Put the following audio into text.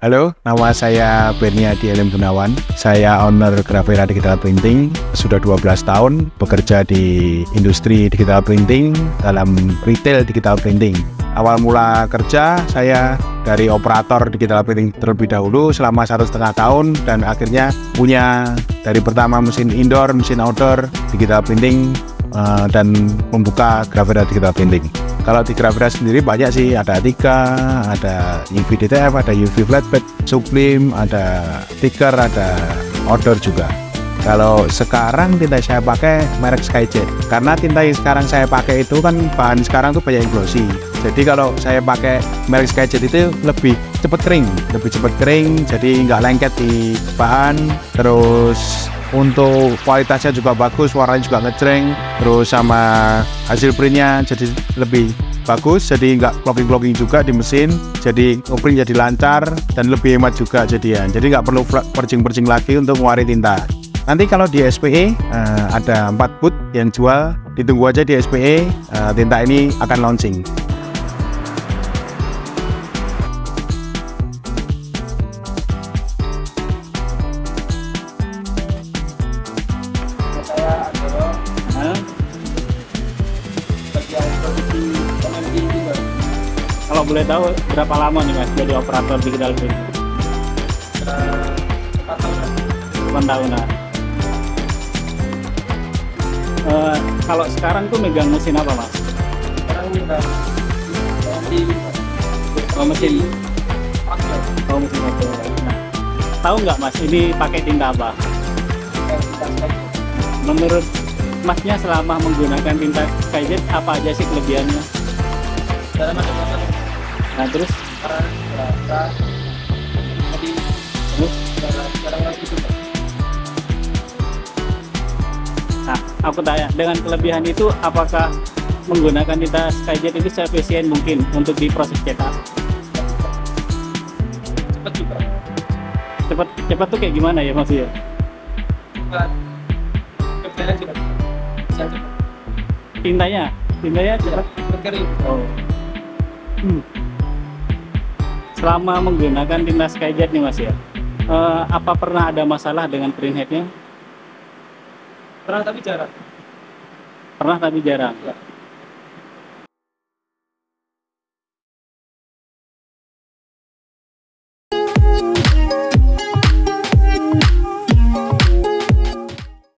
Halo, nama saya Bernia Dielim Gunawan. Saya owner Gravera Digital Printing. Sudah 12 tahun bekerja di industri digital printing dalam retail digital printing. Awal mula kerja saya dari operator digital printing terlebih dahulu selama 1,5 tahun dan akhirnya punya dari pertama mesin indoor, mesin outdoor digital printing dan membuka Gravera Digital Printing. Kalau di Gravera sendiri banyak sih, ada A3, ada UV DTF, ada UV flatbed, Sublime, ada stiker, ada outdoor juga. Kalau sekarang tinta saya pakai merek Skyjet, karena tinta yang sekarang saya pakai itu kan bahan sekarang tuh banyak yang glossy. Jadi kalau saya pakai merek Skyjet itu lebih cepat kering, jadi nggak lengket di bahan, terus untuk kualitasnya juga bagus, warnanya juga ngejreng, terus sama hasil printnya jadi lebih bagus, jadi nggak clogging juga di mesin, jadi print jadi lancar dan lebih hemat juga jadian, jadi nggak perlu perjing lagi untuk ngeluarin tinta. Nanti kalau di SPE ada 4 booth yang jual, ditunggu aja di SPE, tinta ini akan launching. Kalau boleh tahu berapa lama nih Mas jadi operator digital printing? 8 tahun lah. Kalau sekarang tuh megang mesin apa Mas? Sekarang mesin mesin foto. Nah, tahu nggak Mas ini pakai tinta apa? Menurut Masnya selama menggunakan tinta Skyjet apa aja sih kelebihannya? Nah terus nah aku tanya, dengan kelebihan itu apakah menggunakan tinta Skyjet itu seefisien mungkin untuk di proses cetak? cepat juga. Cepat tuh kayak gimana ya Mas ya? Kebetulan juga bisa cepat. Tintanya cepat. Berkering. Oh. Selama menggunakan tinta Skyjet nih Mas ya, apa pernah ada masalah dengan printheadnya? Pernah tapi jarang. Pernah tapi jarang. Ya.